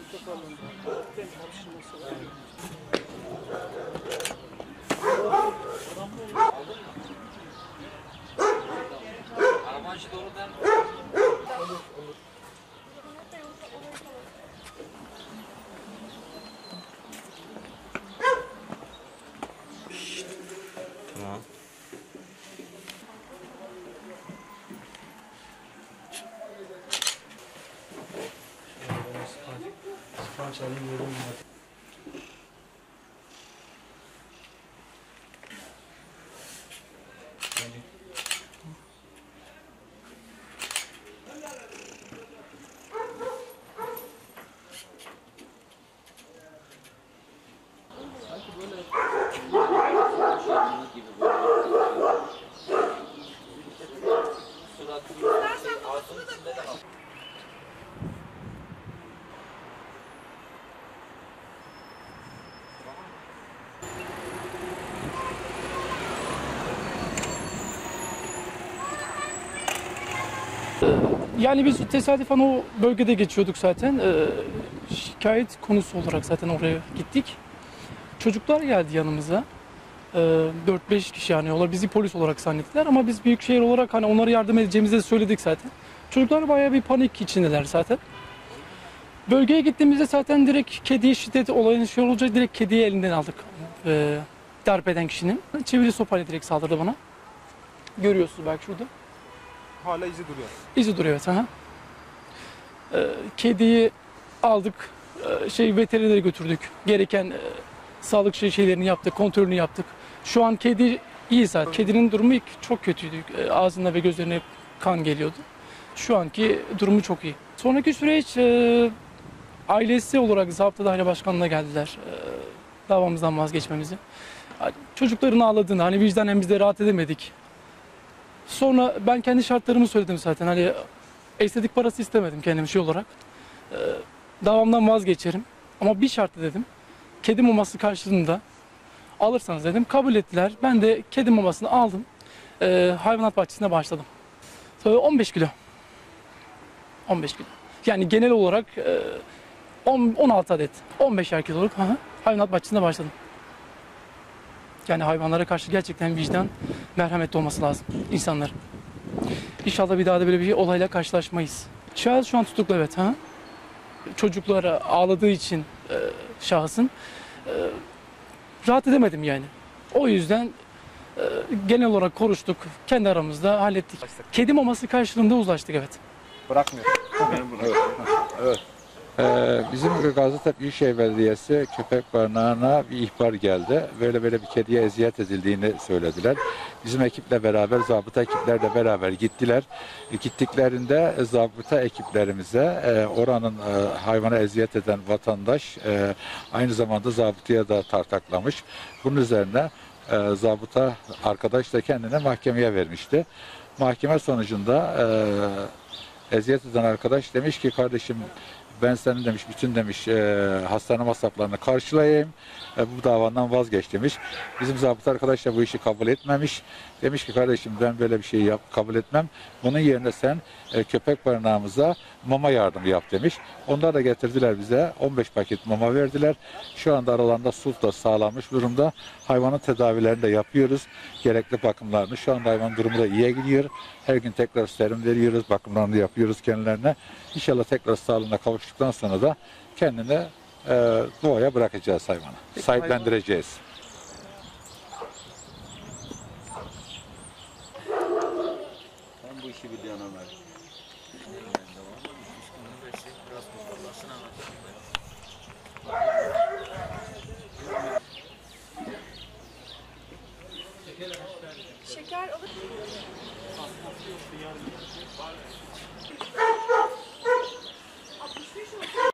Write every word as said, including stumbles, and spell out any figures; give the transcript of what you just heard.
Arabacı doğrudan. Tamam. Sipariş alayım vereyim. Yani biz tesadüfen o bölgede geçiyorduk zaten. Ee, şikayet konusu olarak zaten oraya gittik. Çocuklar geldi yanımıza. Ee, dört beş kişi yani ola bizi polis olarak zannettiler ama biz büyükşehir olarak hani onlara yardım edeceğimizi de söyledik zaten. Çocuklar bayağı bir panik içindeler zaten. Bölgeye gittiğimizde zaten direkt kediye şiddet olayının şey olacak direkt kediyi elinden aldık. Ee, darp eden kişinin. Çivili sopayla direkt saldırdı bana. Görüyorsunuz belki şurada. Hala izi duruyor. İzi duruyor evet. Aha. Ee, kediyi aldık, ee, şey veterinere götürdük. Gereken e, sağlık şey şeylerini yaptık, kontrolünü yaptık. Şu an kedi iyi zaten. Kedinin durumu ilk çok kötüydü. Ee, ağzına ve gözlerine kan geliyordu. Şu anki durumu çok iyi. Sonraki süreç e, ailesi olarak Zabıta Daire Başkanlığı'na geldiler. E, davamızdan vazgeçmemizi. Çocukların ağladığını, hani vicdanen biz de rahat edemedik. Sonra ben kendi şartlarımı söyledim zaten. Hani estetik parası istemedim kendim şey olarak. Ee, davamdan vazgeçerim. Ama bir şartla dedim. Kedi maması karşılığında alırsanız dedim. Kabul ettiler. Ben de kedi mamasını aldım. Ee, hayvanat bahçesine başladım. Sonra on beş kilo. on beş kilo. Yani genel olarak e, on, on altı adet. on beşer kiloluk hayvanat bahçesine başladım. Yani hayvanlara karşı gerçekten vicdan, merhametli olması lazım insanların. İnşallah bir daha da böyle bir olayla karşılaşmayız. Şahıs şu an tutuklu evet. Ha? Çocuklara ağladığı için e, şahısın e, rahat edemedim yani. O yüzden e, genel olarak konuştuk, kendi aramızda hallettik. Kedi maması karşılığında uzlaştık evet. Bırakmıyor. Evet. Evet. Ee, bizim Gaziantep Büyükşehir Belediyesi köpek barınağına bir ihbar geldi. Böyle böyle bir kediye eziyet edildiğini söylediler. Bizim ekiple beraber, zabıta ekiplerle beraber gittiler. E, gittiklerinde e, zabıta ekiplerimize e, oranın e, hayvana eziyet eden vatandaş e, aynı zamanda zabıtaya da tartaklamış. Bunun üzerine e, zabıta arkadaş da kendine mahkemeye vermişti. Mahkeme sonucunda e, eziyet eden arkadaş demiş ki kardeşim ben senin demiş bütün demiş e, hastane masraflarını karşılayayım. E, bu davandan vazgeç demiş. Bizim zabıta arkadaş da bu işi kabul etmemiş. Demiş ki kardeşim ben böyle bir şey yap, kabul etmem. Bunun yerine sen e, köpek barınağımıza mama yardımı yap demiş. Onlar da getirdiler bize on beş paket mama verdiler. Şu anda aralarında sulh da sağlanmış durumda. Hayvanın tedavilerini de yapıyoruz. Gerekli bakımlarını. Şu anda hayvanın durumu da iyiye gidiyor. Her gün tekrar serum veriyoruz. Bakımlarını yapıyoruz kendilerine. İnşallah tekrar sağlığına kavuştuktan sonra da kendini e, doğaya bırakacağız hayvanı. Peki, sahiplendireceğiz. Ben bu işi biliyorum Ömer. Şeker alıp